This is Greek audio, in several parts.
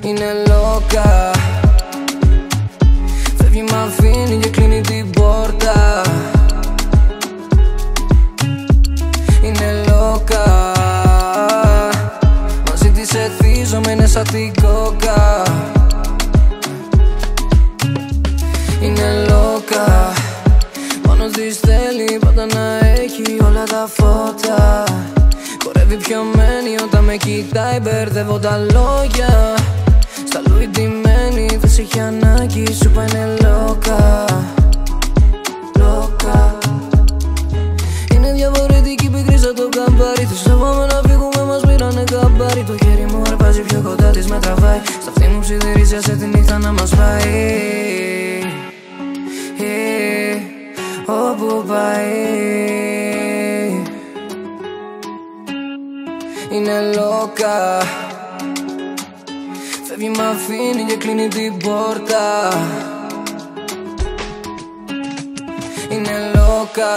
Είναι λόκα. Φεύγει μ' αφήνει και κλείνει την πόρτα. Είναι λόκα. Μαζί της εθίζομαι, είναι σαν την κόκα. Είναι λόκα. Πάνω της θέλει πάντα να έχει όλα τα φώτα. Χορεύει πιωμένη όταν με κοιτάει, μπερδεύω τα λόγια. Στα Λουί ντυμένη, δεν σε έχει ανάγκη, σου είπα είναι λόκα. Λόκα. Είναι διαφορετική, πικρή σαν το καμπάρι της. Λάβαμε να φύγουμε, μας πήρανε καμπάρι. Το χέρι μου αρπάζει πιο κοντά της, με τραβάει. Στα αυτή μου ψιθυρίζει, σε τη νύχτα να μας πάει. Όπου πάει. Είναι λόκα. Φεύγει μ' αφήνει και κλείνει την πόρτα. Είναι λόκα.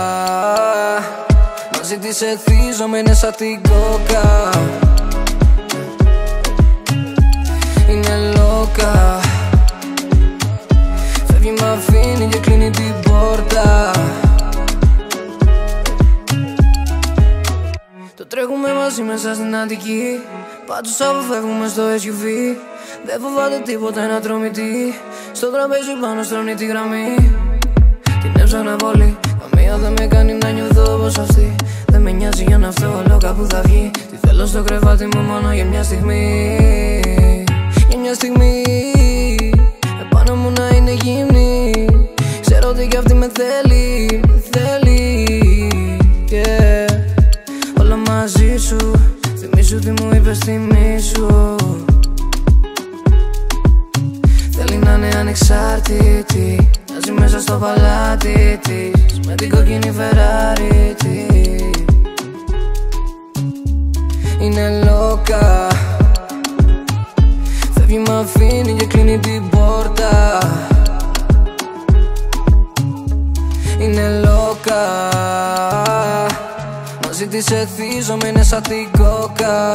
Μαζί της εθίζομαι, είναι σαν την κόκα. Είναι λόκα. Φεύγει μ' αφήνει και κλείνει την πόρτα. Το τρέχουμε μαζί μέσα στην Αττική. Πάντως αποφεύγουμε στο SUV. Δεν φοβάται τίποτα, ένα τρομητή. Στο τραπέζι πάνω στρώνει τη γραμμή. Την έψανα πολύ, καμία δεν με κάνει να νιώθω όπως αυτή. Δεν με νοιάζει για να αυτό λόκα που θα βγει. Τη θέλω στο κρεβάτι μου μόνο για μια στιγμή. Για μια στιγμή. Επάνω μου να είναι γύμνη. Ξέρω ότι κι αυτή με θέλει. Με θέλει, yeah. Όλα μαζί σου. Θυμήσου τι μου είπες, θυμήσου. Θέλει να είναι ανεξάρτητη. Μοιάζει μέσα στο παλάτι της, με την κόκκινη Φεράρι της. Είναι λόκα. Φεύγει μ' αφήνει και κλείνει την πόρτα. Είναι λόκα. Μαζί της εθίζομαι, είναι σαν την κόκα.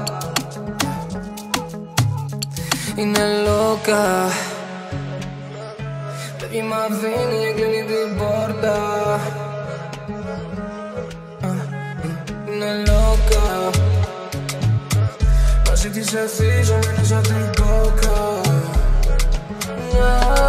Είναι λόκα. Φεύγει μ' αφήνει και κλείνει την πόρτα. Είναι λόκα. Μαζί της εθίζομαι, είναι σαν την κόκα.